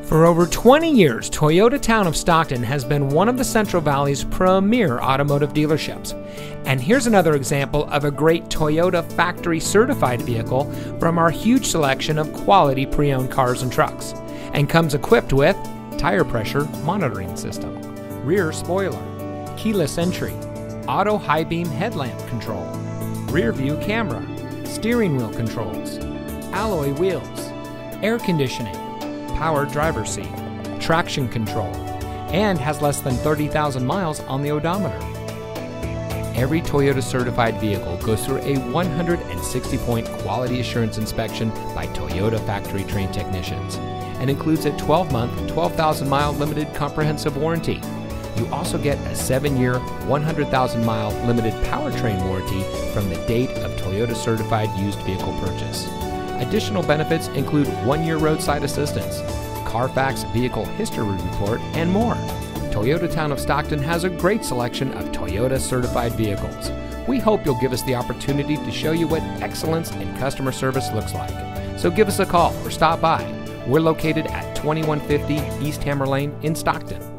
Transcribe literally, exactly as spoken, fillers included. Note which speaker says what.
Speaker 1: For over twenty years, Toyota Town of Stockton has been one of the Central Valley's premier automotive dealerships. And here's another example of a great Toyota factory certified vehicle from our huge selection of quality pre-owned cars and trucks. And comes equipped with tire pressure monitoring system, rear spoiler, keyless entry, auto high beam headlamp control, rear view camera, steering wheel controls, alloy wheels, air conditioning, power driver's seat, traction control, and has less than thirty thousand miles on the odometer. Every Toyota certified vehicle goes through a one hundred sixty point quality assurance inspection by Toyota factory trained technicians and includes a twelve month, twelve thousand mile limited comprehensive warranty. You also get a seven year, one hundred thousand mile limited powertrain warranty from the date of Toyota certified used vehicle purchase. Additional benefits include one year roadside assistance, Carfax vehicle history report, and more. Toyota Town of Stockton has a great selection of Toyota certified vehicles. We hope you'll give us the opportunity to show you what excellence in customer service looks like. So give us a call or stop by. We're located at twenty-one fifty East Hammer Lane in Stockton.